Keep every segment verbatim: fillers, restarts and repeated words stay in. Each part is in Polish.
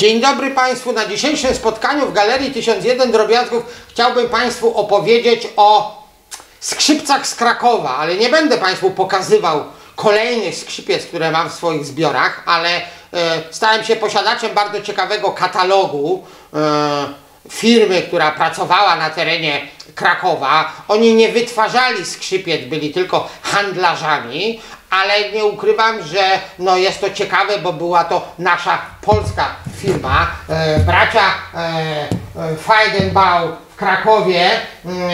Dzień dobry Państwu. Na dzisiejszym spotkaniu w Galerii tysiąc jeden Drobiazgów chciałbym Państwu opowiedzieć o skrzypcach z Krakowa, ale nie będę Państwu pokazywał kolejnych skrzypiec, które mam w swoich zbiorach, ale e, stałem się posiadaczem bardzo ciekawego katalogu e, firmy, która pracowała na terenie Krakowa. Oni nie wytwarzali skrzypiec, byli tylko handlarzami, ale nie ukrywam, że no jest to ciekawe, bo była to nasza polska firma. E, bracia e, e, Feigenbaum w Krakowie e,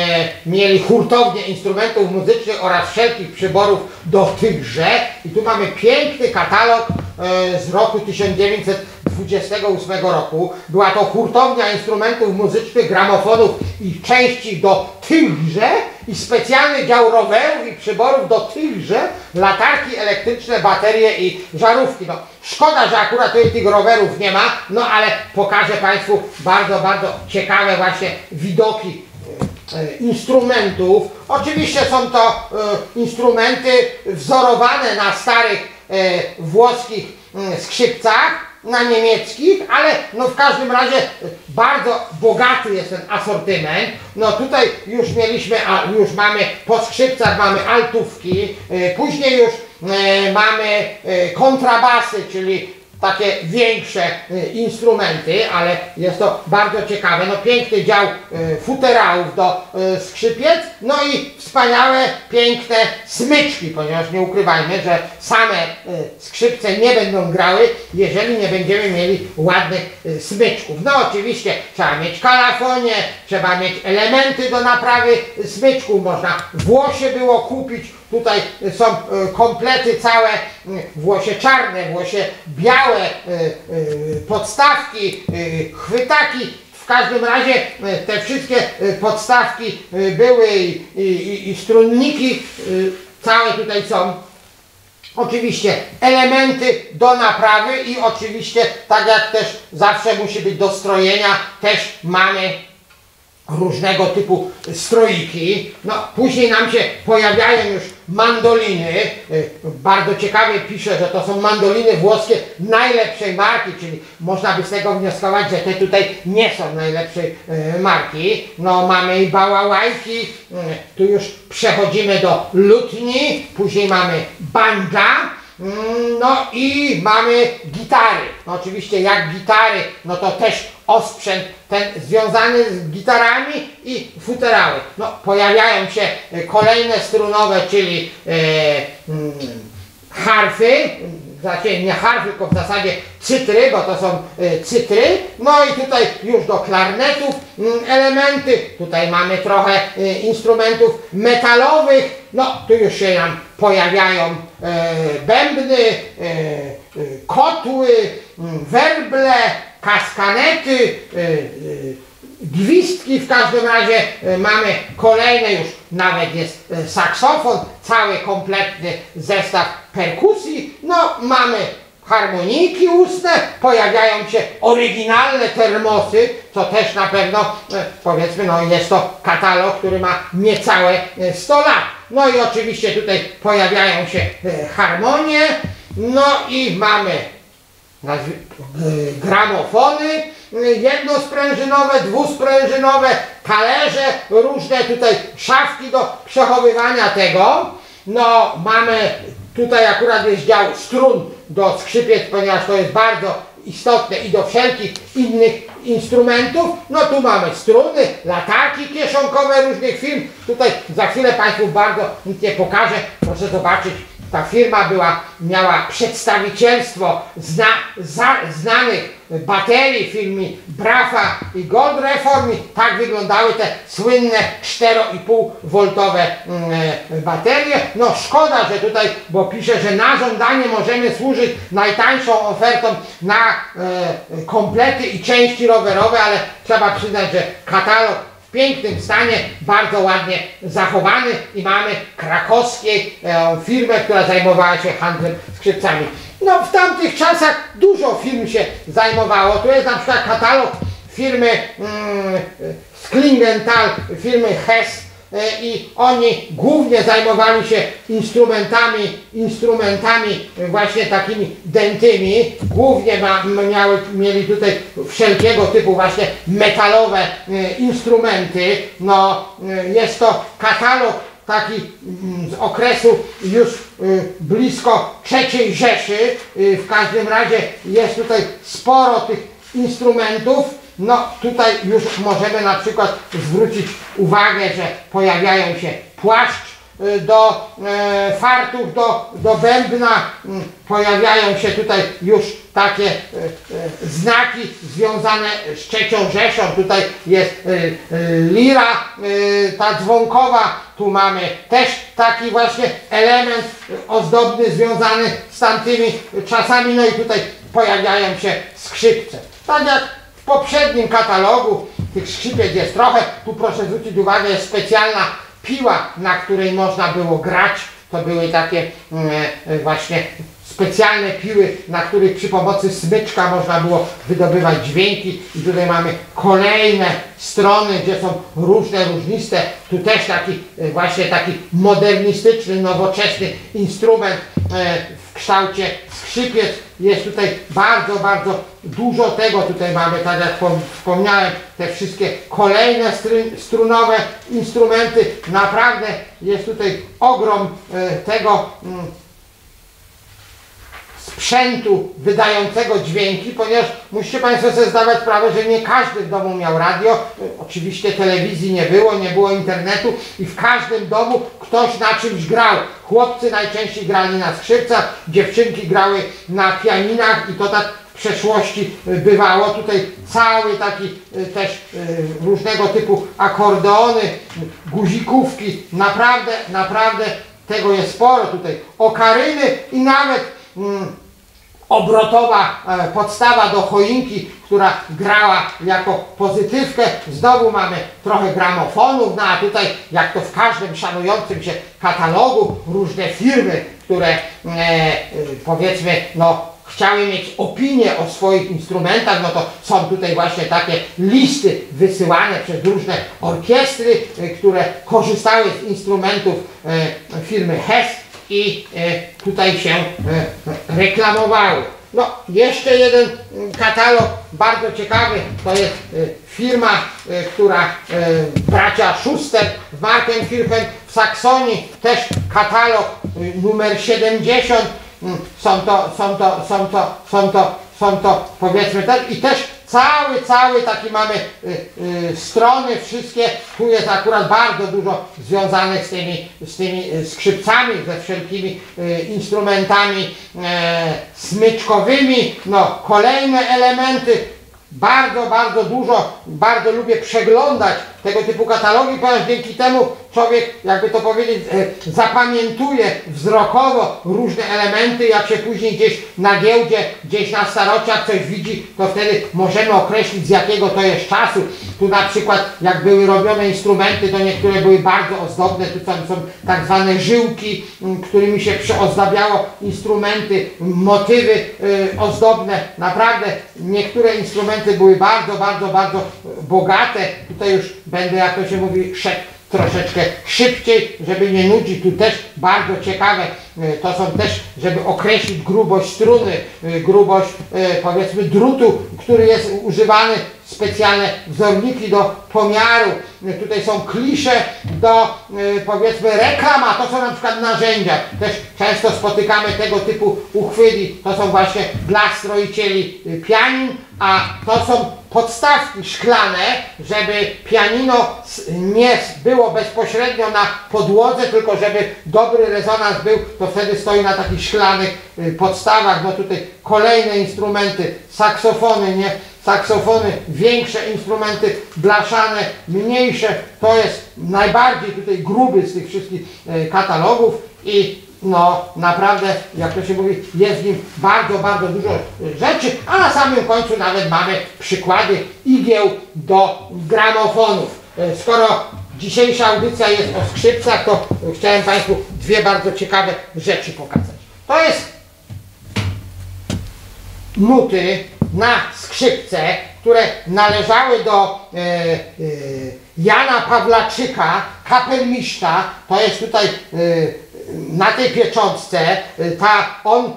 mieli hurtownię instrumentów muzycznych oraz wszelkich przyborów do tychże. I tu mamy piękny katalog e, z roku tysiąc dziewięćset dwudziestego ósmego roku. Była to hurtownia instrumentów muzycznych, gramofonów i części do tychże i specjalny dział rowerów i przyborów do tychże, latarki elektryczne, baterie i żarówki. No, szkoda, że akurat tutaj tych rowerów nie ma, no ale pokażę Państwu bardzo, bardzo ciekawe właśnie widoki e, instrumentów. Oczywiście są to e, instrumenty wzorowane na starych e, włoskich e, skrzypcach, na niemieckich, ale no w każdym razie bardzo bogaty jest ten asortyment. No tutaj już mieliśmy, a już mamy po skrzypcach mamy altówki, y, później już y, mamy y, kontrabasy, czyli takie większe y, instrumenty, ale jest to bardzo ciekawe. No piękny dział y, futerałów do y, skrzypiec, no i wspaniałe, piękne smyczki, ponieważ nie ukrywajmy, że same y, skrzypce nie będą grały, jeżeli nie będziemy mieli ładnych y, smyczków. No oczywiście trzeba mieć kalafonie, trzeba mieć elementy do naprawy smyczków, można włosie było kupić. Tutaj są y, komplety całe, y, włosie czarne, włosie białe, y, y, podstawki, y, chwytaki. W każdym razie y, te wszystkie y, podstawki y, były i, i, i strunniki y, całe tutaj są. Oczywiście elementy do naprawy i oczywiście, tak jak też zawsze musi być do strojenia, też mamy różnego typu stroiki. No, później nam się pojawiają już mandoliny. Bardzo ciekawie pisze, że to są mandoliny włoskie najlepszej marki, czyli można by z tego wnioskować, że te tutaj nie są najlepszej marki. No, mamy i bałałajki, tu już przechodzimy do lutni, później mamy banda. No i mamy gitary. No oczywiście jak gitary, no to też osprzęt ten związany z gitarami i futerały. No pojawiają się kolejne strunowe, czyli e, mm, harfy, znaczy nie harfy, tylko w zasadzie cytry, bo to są e, cytry. No i tutaj już do klarnetów m, elementy. Tutaj mamy trochę e, instrumentów metalowych. No tu już się nam pojawiają e, bębny, e, e, kotły, m, werble, kaskanety, e, e, gwizdki. W każdym razie e, mamy kolejne, już nawet jest e, saksofon, cały kompletny zestaw perkusji. No mamy harmonijki ustne, pojawiają się oryginalne termosy, co też na pewno e, powiedzmy, no jest to katalog, który ma niecałe e, sto lat. No i oczywiście tutaj pojawiają się e, harmonie, no i mamy nazwy, e, gramofony e, jednosprężynowe, dwusprężynowe, talerze, różne tutaj szafki do przechowywania tego. No mamy tutaj akurat jest dział strun do skrzypiec, ponieważ to jest bardzo istotne i do wszelkich innych instrumentów. No tu mamy struny, latarki kieszonkowe różnych firm. Tutaj za chwilę Państwu bardzo nic nie pokażę. Proszę zobaczyć, ta firma była, miała przedstawicielstwo zna, za, znanych baterii firmy Brafa i Gold Reform. Tak wyglądały te słynne cztery i pół woltowe mm, baterie. No szkoda, że tutaj, bo pisze, że na żądanie możemy służyć najtańszą ofertą na e, komplety i części rowerowe, ale trzeba przyznać, że katalog w pięknym stanie, bardzo ładnie zachowany i mamy krakowską e, firmę, która zajmowała się handlem skrzypcami. No w tamtych czasach dużo firm się zajmowało. Tu jest na przykład katalog firmy mm, Sklingenthal, firmy Hess i oni głównie zajmowali się instrumentami, instrumentami właśnie takimi dętymi. Głównie ma, miały, mieli tutaj wszelkiego typu właśnie metalowe instrumenty. No, jest to katalog taki z okresu już blisko trzeciej Rzeszy. W każdym razie jest tutaj sporo tych instrumentów. No tutaj już możemy na przykład zwrócić uwagę, że pojawiają się płaszcz do e, fartuch, do, do bębna, pojawiają się tutaj już takie e, e, znaki związane z trzecią Rzeszą. Tutaj jest e, e, lira e, ta dzwonkowa, tu mamy też taki właśnie element ozdobny związany z tamtymi czasami, no i tutaj pojawiają się skrzypce. Tak jak w poprzednim katalogu tych skrzypiec jest trochę, tu proszę zwrócić uwagę, jest specjalna piła, na której można było grać. To były takie e, właśnie specjalne piły, na których przy pomocy smyczka można było wydobywać dźwięki. I tutaj mamy kolejne strony, gdzie są różne, różniste. Tu też taki e, właśnie taki modernistyczny, nowoczesny instrument e, w kształcie skrzypiec. Jest tutaj bardzo, bardzo dużo tego. Tutaj mamy, tak jak wspomniałem, te wszystkie kolejne strunowe instrumenty. Naprawdę jest tutaj ogrom e, tego mm, sprzętu wydającego dźwięki, ponieważ musicie Państwo sobie zdawać sprawę, że nie każdy w domu miał radio. Oczywiście telewizji nie było, nie było internetu i w każdym domu ktoś na czymś grał. Chłopcy najczęściej grali na skrzypcach, dziewczynki grały na pianinach i to tak w przeszłości bywało. Tutaj cały taki też różnego typu akordeony, guzikówki. Naprawdę, naprawdę tego jest sporo tutaj. Okaryny i nawet mm, obrotowa e, podstawa do choinki, która grała jako pozytywkę. Znowu mamy trochę gramofonów, no a tutaj, jak to w każdym szanującym się katalogu, różne firmy, które e, e, powiedzmy, no chciały mieć opinię o swoich instrumentach, no to są tutaj właśnie takie listy wysyłane przez różne orkiestry, e, które korzystały z instrumentów e, firmy Hess i e, tutaj się e, reklamowały. No, jeszcze jeden katalog bardzo ciekawy, to jest e, firma, e, która e, bracia Schuster w Markenkirchen w Saksonii, też katalog e, numer siedemdziesiąt. Są to, są to, są to, są to, są to powiedzmy tak i też cały, cały taki mamy y, y, strony wszystkie, tu jest akurat bardzo dużo związanych z tymi, z tymi skrzypcami, ze wszelkimi y, instrumentami y, smyczkowymi, no kolejne elementy, bardzo, bardzo dużo, bardzo lubię przeglądać tego typu katalogi, ponieważ dzięki temu człowiek, jakby to powiedzieć, e, zapamiętuje wzrokowo różne elementy. Jak się później gdzieś na giełdzie, gdzieś na starociach coś widzi, to wtedy możemy określić, z jakiego to jest czasu. Tu na przykład, jak były robione instrumenty, to niektóre były bardzo ozdobne. Tu są, są tak zwane żyłki, m, którymi się przyozdabiało instrumenty, motywy y, ozdobne. Naprawdę niektóre instrumenty były bardzo, bardzo, bardzo bogate. Tutaj już będę, jak to się mówi, szedł troszeczkę szybciej, żeby nie nudzić. Tu też bardzo ciekawe, to są też, żeby określić grubość struny, grubość powiedzmy drutu, który jest używany, specjalne wzorniki do pomiaru. Tutaj są klisze do powiedzmy reklam, a to są na przykład narzędzia. Też często spotykamy tego typu uchwyty, to są właśnie dla stroicieli pianin, a to są podstawki szklane, żeby pianino nie było bezpośrednio na podłodze, tylko żeby dobry rezonans był, to wtedy stoi na takich szklanych podstawach. No tutaj kolejne instrumenty, saksofony, nie? Saksofony, większe instrumenty blaszane, mniejsze, to jest najbardziej tutaj gruby z tych wszystkich katalogów i no naprawdę, jak to się mówi, jest w nim bardzo, bardzo dużo rzeczy, a na samym końcu nawet mamy przykłady igieł do gramofonów. Skoro dzisiejsza audycja jest o skrzypcach, to chciałem Państwu dwie bardzo ciekawe rzeczy pokazać. To jest nuty na skrzypce, które należały do e, e, Jana Pawlaczyka, kapelmistrza, to jest tutaj y, na tej pieczątce, y, ta, on,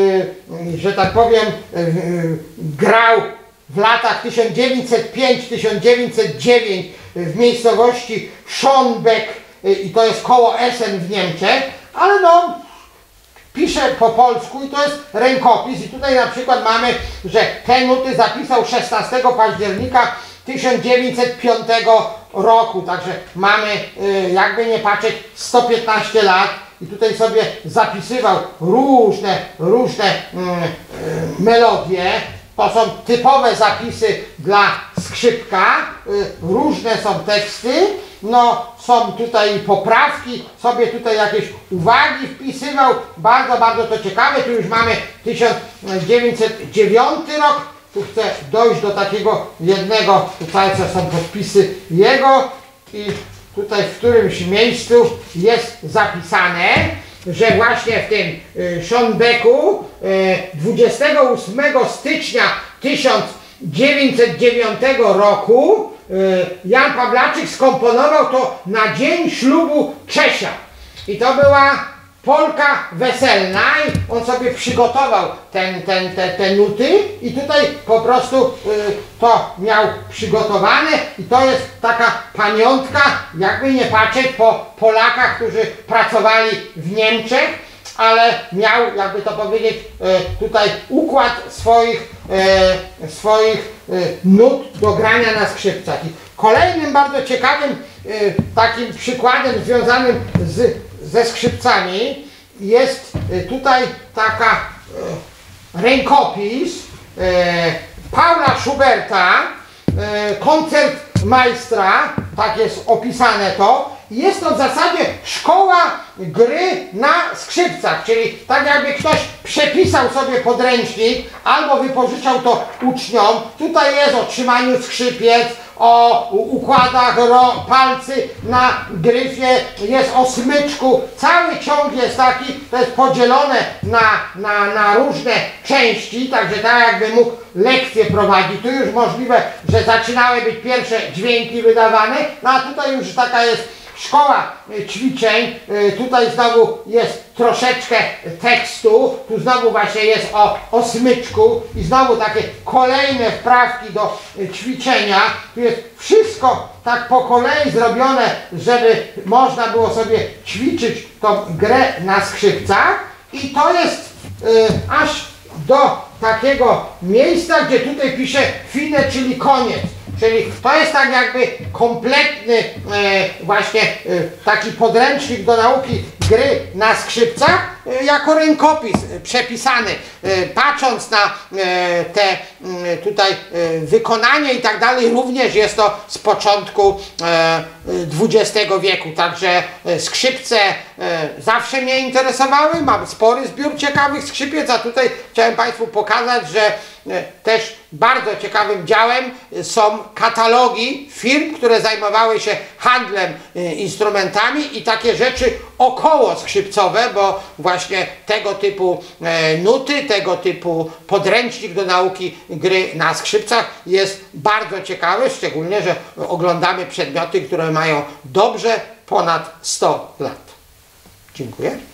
y, że tak powiem, y, y, grał w latach tysiąc dziewięćset piąty do tysiąc dziewięćset dziewiątego w miejscowości Schonbeck y, i to jest koło Essen w Niemczech, ale no, pisze po polsku i to jest rękopis i tutaj na przykład mamy, że te nuty zapisał szesnastego października tysiąc dziewięćset piątego roku, także mamy y, jakby nie patrzeć sto piętnaście lat i tutaj sobie zapisywał różne, różne y, y, melodie. To są typowe zapisy dla skrzypka, y, różne są teksty, no są tutaj poprawki, sobie tutaj jakieś uwagi wpisywał, bardzo, bardzo to ciekawe, tu już mamy tysiąc dziewięćset dziewiąty rok, tu chcę dojść do takiego jednego, tutaj co są podpisy jego i tutaj w którymś miejscu jest zapisane, że właśnie w tym y, Schonbecku y, dwudziestego ósmego stycznia tysiąc dziewięćset dziewiątego roku y, Jan Pawlaczyk skomponował to na dzień ślubu Czesia. I to była polka weselna i on sobie przygotował ten, ten, te, te nuty i tutaj po prostu y, to miał przygotowane i to jest taka pamiątka, jakby nie patrzeć, po Polakach, którzy pracowali w Niemczech, ale miał, jakby to powiedzieć, y, tutaj układ swoich, y, swoich y, nut do grania na skrzypcach. I kolejnym bardzo ciekawym y, takim przykładem związanym z ze skrzypcami jest tutaj taka e, rękopis e, Paula Schuberta, e, koncertmeistra, tak jest opisane to. Jest to w zasadzie szkoła gry na skrzypcach, czyli tak jakby ktoś przepisał sobie podręcznik albo wypożyczał to uczniom. Tutaj jest o trzymaniu skrzypiec, o układach ro, palcy na gryfie, jest o smyczku, cały ciąg jest taki, to jest podzielone na, na, na różne części, także tak jakby mógł lekcje prowadzić. Tu już możliwe, że zaczynały być pierwsze dźwięki wydawane, no a tutaj już taka jest szkoła ćwiczeń, tutaj znowu jest troszeczkę tekstu, tu znowu właśnie jest o, o smyczku i znowu takie kolejne wprawki do ćwiczenia. Tu jest wszystko tak po kolei zrobione, żeby można było sobie ćwiczyć tą grę na skrzypcach i to jest y, aż do takiego miejsca, gdzie tutaj pisze fine, czyli koniec. Czyli to jest tak jakby kompletny e, właśnie e, taki podręcznik do nauki gry na skrzypcach e, jako rękopis e, przepisany. E, patrząc na e, te e, tutaj e, wykonanie i tak dalej, również jest to z początku e, dwudziestego wieku. Także e, skrzypce e, zawsze mnie interesowały. Mam spory zbiór ciekawych skrzypiec, a tutaj chciałem Państwu pokazać, że e, też bardzo ciekawym działem są katalogi firm, które zajmowały się handlem instrumentami i takie rzeczy około skrzypcowe, bo właśnie tego typu nuty, tego typu podręcznik do nauki gry na skrzypcach jest bardzo ciekawy, szczególnie, że oglądamy przedmioty, które mają dobrze ponad sto lat. Dziękuję.